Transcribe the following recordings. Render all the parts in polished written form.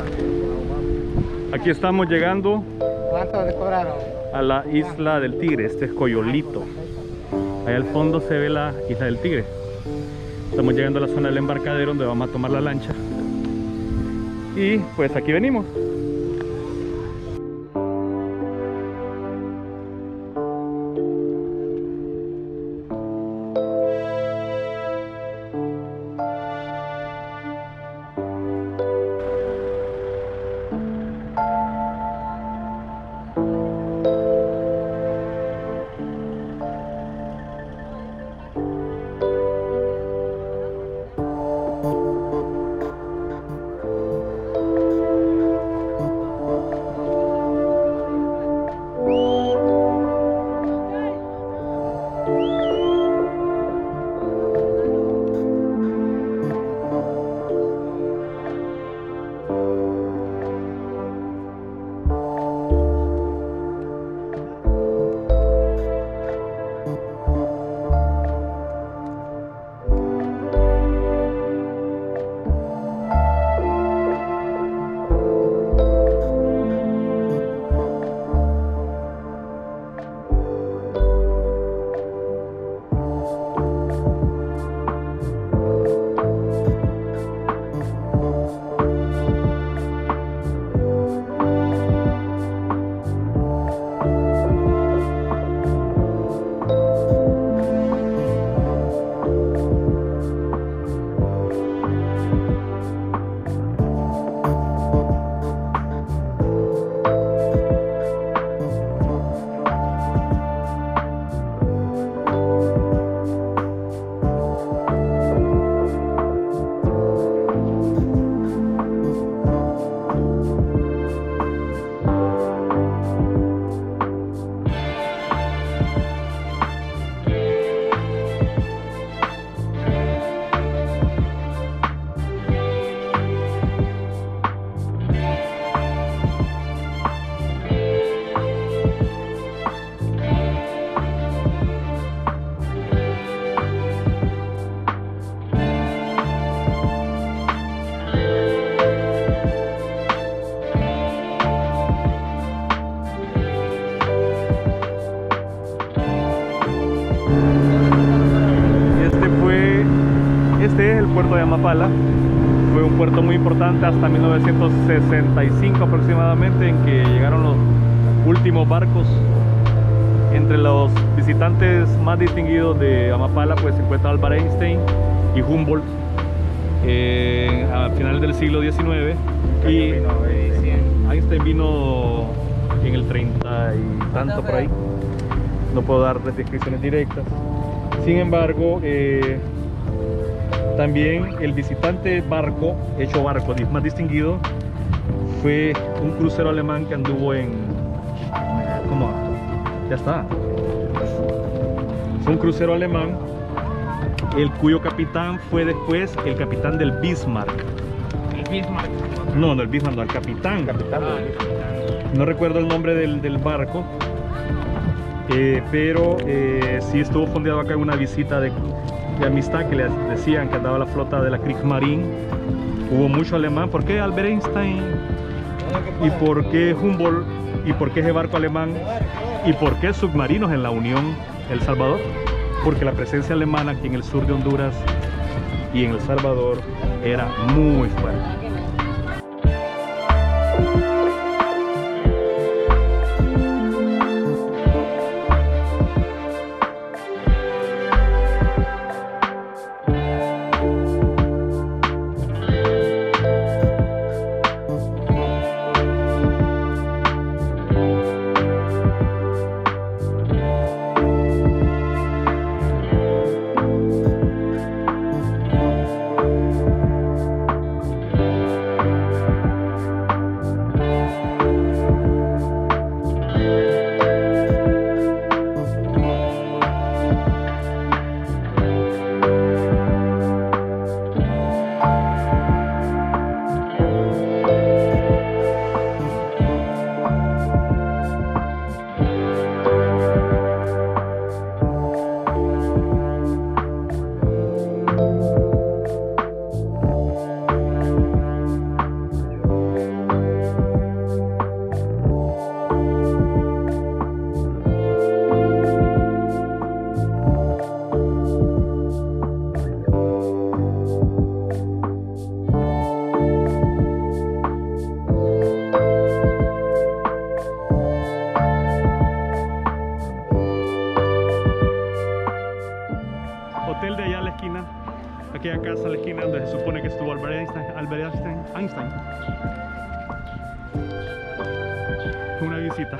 Aquí estamos llegando ¿Cuánto le cobraron? a la isla del Tigre. Este es Coyolito. Allá al fondo se ve la isla del Tigre. Estamos llegando a la zona del embarcadero donde vamos a tomar la lancha. Y pues aquí venimos. Este es el puerto de Amapala. Fue un puerto muy importante hasta 1965 aproximadamente, en que llegaron los últimos barcos. Entre los visitantes más distinguidos de Amapala pues se encuentra Albert Einstein y Humboldt a finales del siglo XIX. Y Einstein vino en el 30 y tanto por ahí. No puedo dar descripciones directas. Sin embargo, también el visitante barco, hecho barco más distinguido, fue un crucero alemán que anduvo en... ¿Cómo? Ya está. Fue un crucero alemán, el cuyo capitán fue después el capitán del Bismarck. ¿El Bismarck? No, el Bismarck, no, el capitán. No recuerdo el nombre del barco, pero sí estuvo fondeado acá en una visita de amistad que le decían que andaba la flota de la Kriegsmarine. Hubo mucho alemán. ¿Por qué Albert Einstein? ¿Y por qué Humboldt? ¿Y por qué ese barco alemán? ¿Y por qué submarinos en la Unión El Salvador? Porque la presencia alemana aquí en el sur de Honduras y en El Salvador era muy fuerte. Una visita.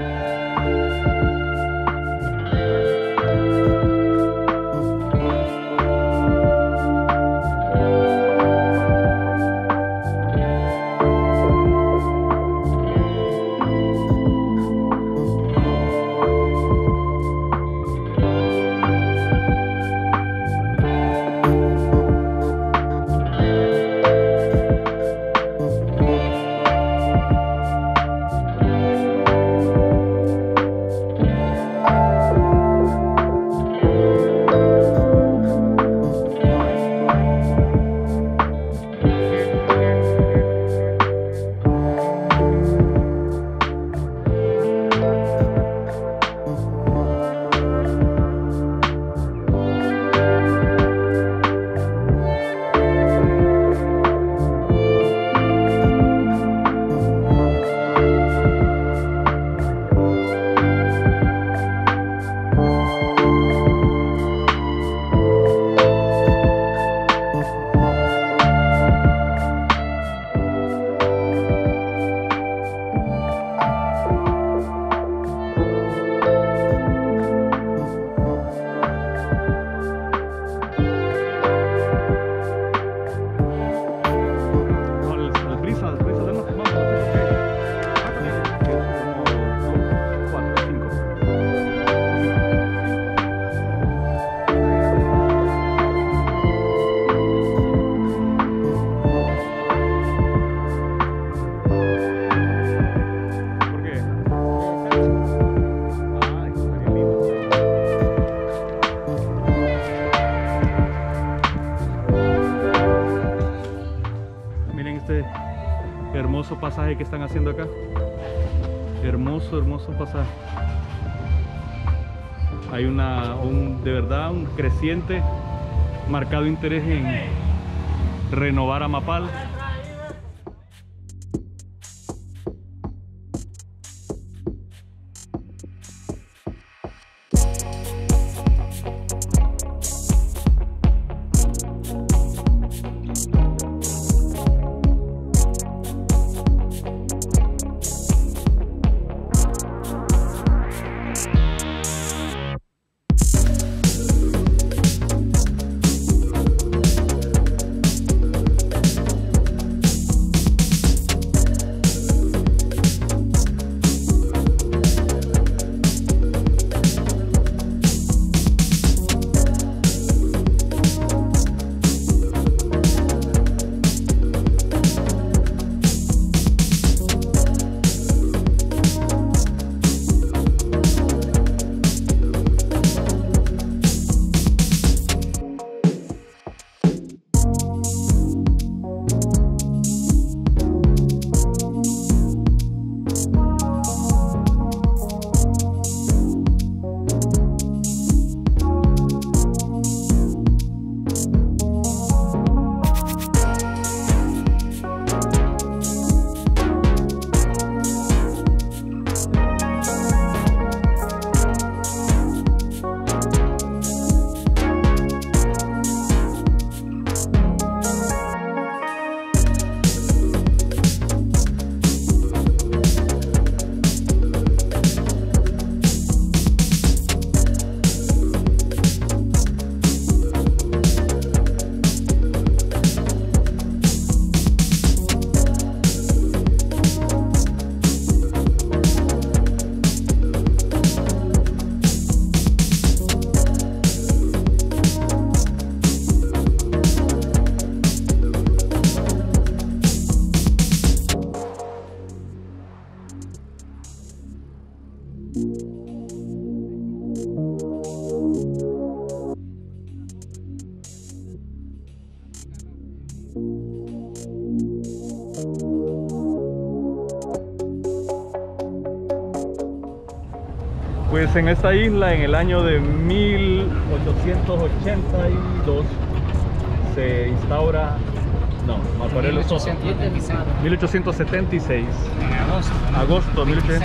Hermoso pasaje que están haciendo acá. Hermoso, hermoso pasaje. Hay de verdad un creciente, marcado interés en renovar Amapal. Pues en esta isla, en el año de 1882, se instaura, no, me acuerdo, 1876. En agosto. Agosto,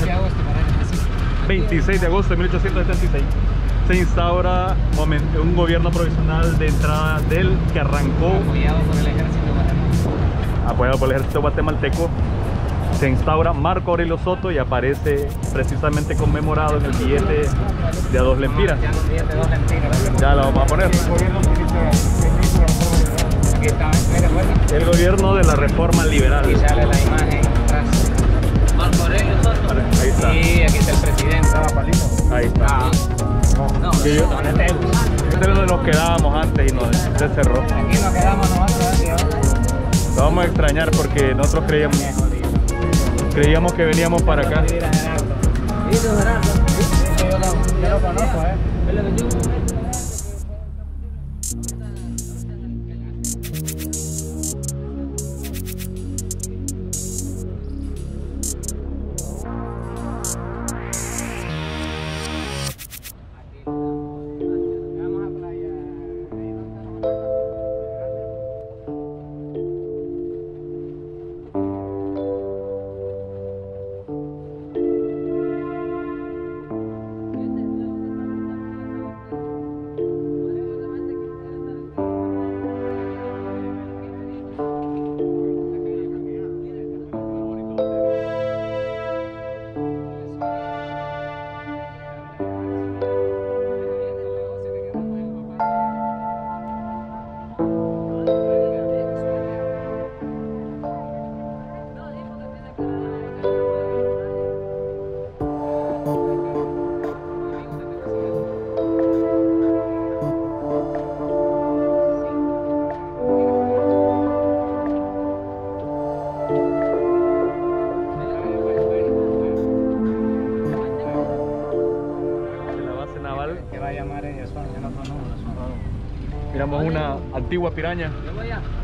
26 de agosto de 1876. Se instaura un gobierno provisional de entrada del que arrancó. Apoyado por el ejército guatemalteco. apoyado por el ejército guatemalteco, se instaura Marco Aurelio Soto y aparece precisamente conmemorado en el billete de a 2 lempiras. Ya lo vamos a poner. El gobierno de la reforma liberal. Y sale la imagen atrás. Marco Aurelio Soto. Ahí está. Y aquí está el presidente. Ahí está. No, Sí, este es donde nos quedábamos antes y nos cerró. aquí nos quedamos nosotros. Lo vamos a extrañar porque nosotros creíamos que veníamos para acá. Yo lo conozco, Miramos una antigua piraña.